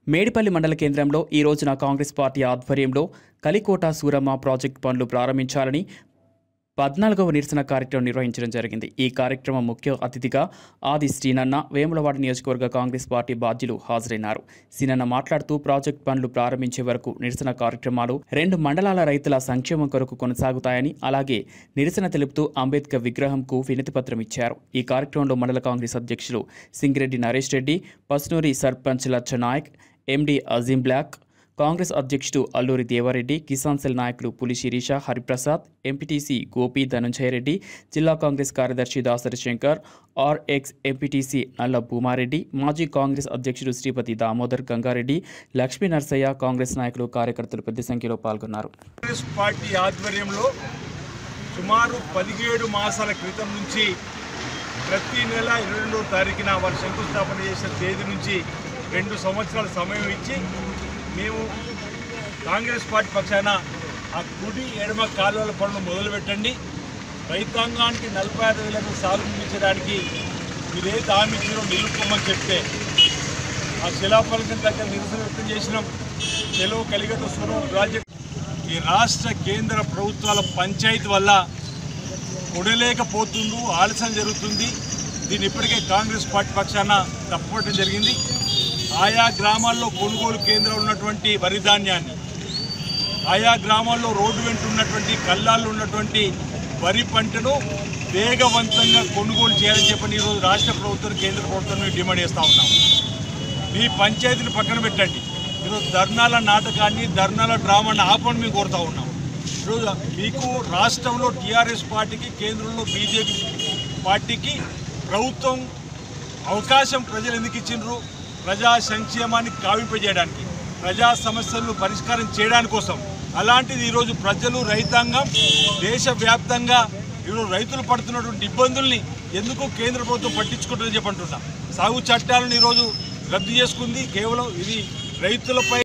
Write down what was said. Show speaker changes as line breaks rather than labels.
మేడిపల్లి మండల కేంద్రంలో ఈ రోజున కాంగ్రెస్ పార్టీ ఆధ్వర్యంలో కలికోట సూరమ్మ ప్రాజెక్టు పనులు ప్రారంభించాలని 14వ నిరసన కార్యక్రమం నిర్వహించడం జరిగింది। ఈ కార్యక్రమం ముఖ్య అతిథిగా ఆది శ్రీనన్న వేములవాడ నియోజకవర్గ కాంగ్రెస్ పార్టీ బాధ్యులు హాజరైనారు। శ్రీనన్న మాట్లాడుతూ ప్రాజెక్టు పనులు ప్రారంభించే వరకు నిరసన కార్యక్రమాలు 2 మండలాల రైతుల సంక్షేమం కొరకు కొనసాగుతాయని, అలాగే నిరసన తెలుపుతూ అంబేద్కర్ విగ్రహంకు వినతిపత్రం ఇచ్చారు। ఈ కార్యక్రమంలో మండల కాంగ్రెస్ అధ్యక్షులు సింగిరెడ్డి నరేష్ రెడ్డి, పస్నూరి సర్పంచ్ లచ్చనాయక్, ఎండి అజీం బ్లాక్, కాంగ్రెస్ అధ్యక్షుడు అల్లూరి దేవారెడ్డి, కిసాన్ సెల్ నాయకులు పులి శిరీష, హరిప్రసాద్, ఎంపీటీసీ గోపి ధనుంజయ రెడ్డి, జిల్లా కాంగ్రెస్ కార్యదర్శి దాసరి శంకర్, ఆర్ఎక్స్ ఎంపీటీసీ నల్ల భూమారెడ్డి, మాజీ కాంగ్రెస్ అధ్యక్షుడు శ్రీపతి దామోదర్ గంగారెడ్డి, లక్ష్మీ నర్సయ్య, కాంగ్రెస్ నాయకులు కార్యకర్తలు పెద్ద సంఖ్యలో పాల్గొన్నారు।
కాంగ్రెస్ పార్టీ ఆధ్వర్యంలో సుమారు 17 మాసాల క్రితం నుంచి ప్రతి నెల 22వ తారీఖున వారు శంకుస్థాపన చేసిన తేదీ నుంచి 2 సంవత్సరాల సమయం ఇచ్చి మేము కాంగ్రెస్ పార్టీ పక్షాన ఆ కుడి ఎడమ కాలువల పనులు మొదలుపెట్టండి, రైతాంగానికి 45,000 సాగు నిర్మించడానికి మీరే హామీ ఇచ్చినో నిలుపుకోమని చెప్తే ఆ శిలాఫలకం దగ్గర నిరసన వ్యక్తం చేసినాం। చెలవు కలిగట సూరమ్మ ప్రాజెక్ట్ ఈ రాష్ట్ర కేంద్ర ప్రభుత్వాల పంచాయతీ వల్ల కొడలేకపోతుండు, ఆలస్యం జరుగుతుంది। దీన్ని ఇప్పటికే కాంగ్రెస్ పార్టీ పక్షాన తప్పడం జరిగింది। ఆయా గ్రామాల్లో కొనుగోలు కేంద్రాలు ఉన్నటువంటి వరి ధాన్యాన్ని, ఆయా గ్రామాల్లో రోడ్డు వెంట ఉన్నటువంటి కళ్ళాల్లో ఉన్నటువంటి వరి పంటను వేగవంతంగా కొనుగోలు చేయాలని చెప్పని ఈరోజు రాష్ట్ర ప్రభుత్వం కేంద్ర ప్రభుత్వం డిమాండ్ చేస్తూ ఉన్నాం। మీ పంచాయతీని పక్కన పెట్టండి, ఈరోజు ధర్నాల నాటకాన్ని, ధర్నాల డ్రామాని ఆపని మేము కోరుతూ ఉన్నాం। ఈరోజు మీకు రాష్ట్రంలో టీఆర్ఎస్ పార్టీకి, కేంద్రంలో బీజేపీ పార్టీకి ప్రభుత్వం అవకాశం ప్రజలు ఎందుకు ఇచ్చిండ్రు? ప్రజా సంక్షేమాన్ని కావింపజేయడానికి, ప్రజా సమస్యలను పరిష్కారం చేయడానికి కోసం। అలాంటిది ఈరోజు ప్రజలు, రైతాంగం దేశవ్యాప్తంగా ఈరోజు రైతులు పడుతున్నటువంటి ఇబ్బందుల్ని ఎందుకు కేంద్ర ప్రభుత్వం పట్టించుకుంటుందని చెప్పంటున్నా। సాగు చట్టాలను ఈరోజు రద్దు చేసుకుంది, కేవలం ఇది రైతులపై